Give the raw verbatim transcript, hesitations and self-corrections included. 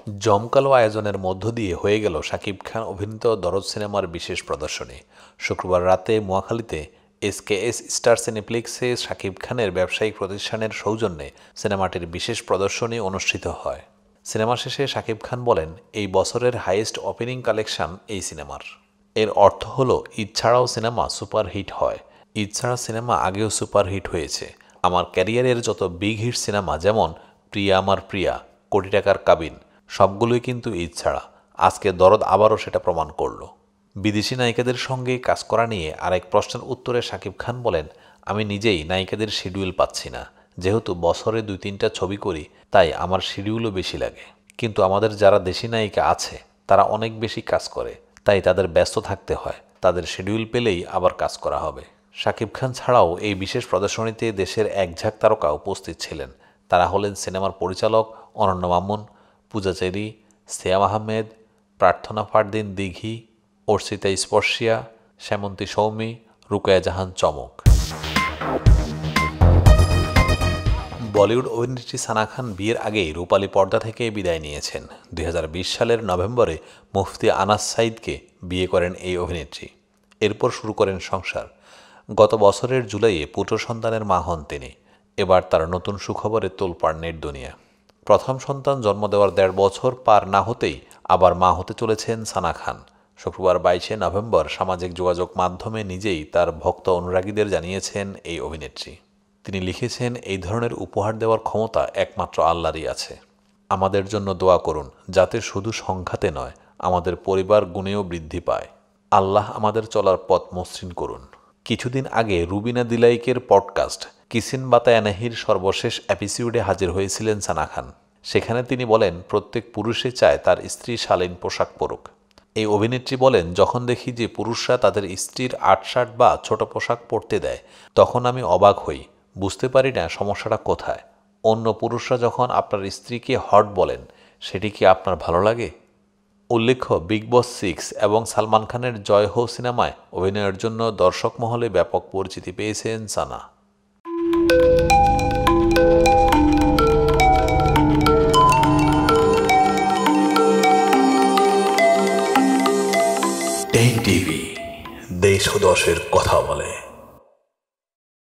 জমকালো আয়োজনের মধ্য দিয়ে হয়ে গেল শাকিব খান অভিনীত দরদ সিনেমার বিশেষ প্রদর্শনী। শুক্রবার রাতে মহাখালীতে এসকেএস স্টার সিনেপ্লেক্সে শাকিব খানের ব্যবসায়িক প্রতিষ্ঠানের সৌজন্যে সিনেমাটির বিশেষ প্রদর্শনী অনুষ্ঠিত হয়। সিনেমা শেষে শাকিব খান বলেন, এই বছরের হাইয়েস্ট ওপেনিং কালেকশন এই সিনেমার। এর অর্থ হলো ঈদ ছাড়াও সিনেমা সুপারহিট হয়। ঈদ ছাড়া সিনেমা আগেও সুপারহিট হয়েছে। আমার ক্যারিয়ারের যত বিগ হিট সিনেমা যেমন প্রিয়া আমার প্রিয়া, কোটি টাকার কাবিন সবগুলোই কিন্তু ঈদ ছাড়া। আজকে দরদ আবারও সেটা প্রমাণ করল। বিদেশি নায়িকাদের সঙ্গে কাজ করা নিয়ে আরেক প্রশ্নের উত্তরে শাকিব খান বলেন, আমি নিজেই নায়িকাদের শিডিউল পাচ্ছি না। যেহেতু বছরে দুই তিনটা ছবি করি তাই আমার শিডিউলও বেশি লাগে। কিন্তু আমাদের যারা দেশি নায়িকা আছে তারা অনেক বেশি কাজ করে, তাই তাদের ব্যস্ত থাকতে হয়। তাদের শিডিউল পেলেই আবার কাজ করা হবে। শাকিব খান ছাড়াও এই বিশেষ প্রদর্শনীতে দেশের এক ঝাঁক তারকা উপস্থিত ছিলেন। তারা হলেন সিনেমার পরিচালক অনন্য মামুন, পূজা চেরি, সিয়াম আহমেদ, প্রার্থনা ফারদিন দিঘি, অর্চিতা স্পর্শিয়া, শ্যামন্তী সৌমি, রুকায়া জাহান চমক। বলিউড অভিনেত্রী সানা খান বিয়ের আগেই রূপালী পর্দা থেকে বিদায় নিয়েছেন। দুই হাজার বিশ সালের নভেম্বরে মুফতি আনাস সাইদকে বিয়ে করেন এই অভিনেত্রী। এরপর শুরু করেন সংসার। গত বছরের জুলাইয়ে পুত্র সন্তানের মা হন তিনি। এবার তার নতুন সুখবরে তোলপাড় নেট দুনিয়া। প্রথম সন্তান জন্ম দেওয়ার দেড় বছর পার না হতেই আবার মা হতে চলেছেন সানা খান। শুক্রবার বাইশে নভেম্বর সামাজিক যোগাযোগ মাধ্যমে নিজেই তার ভক্ত অনুরাগীদের জানিয়েছেন এই অভিনেত্রী। তিনি লিখেছেন, এই ধরনের উপহার দেওয়ার ক্ষমতা একমাত্র আল্লাহরই আছে। আমাদের জন্য দোয়া করুন যাতে শুধু সংখ্যাতে নয় আমাদের পরিবার গুণেও বৃদ্ধি পায়। আল্লাহ আমাদের চলার পথ মসৃণ করুন। কিছুদিন আগে রুবিনা দিলাইকের পডকাস্ট কিসিন বাতায়ানাহির সর্বশেষ এপিসোডে হাজির হয়েছিলেন সানা খান। সেখানে তিনি বলেন, প্রত্যেক পুরুষে চায় তার স্ত্রী শালীন পোশাক পরুক। এই অভিনেত্রী বলেন, যখন দেখি যে পুরুষরা তাদের স্ত্রীর আট শার্ট বা ছোট পোশাক পরতে দেয় তখন আমি অবাক হই, বুঝতে পারি না সমস্যাটা কোথায়। অন্য পুরুষরা যখন আপনার স্ত্রীকে হট বলেন সেটি কি আপনার ভালো লাগে? উল্লেখ্য, বিগ বস সিক্স এবং সালমান খানের জয় হো সিনেমায় অভিনয়ের জন্য দর্শক মহলে ব্যাপক পরিচিতি পেয়েছেন সানা। টেন টিভি, দেশ ও দশের কথা বলে।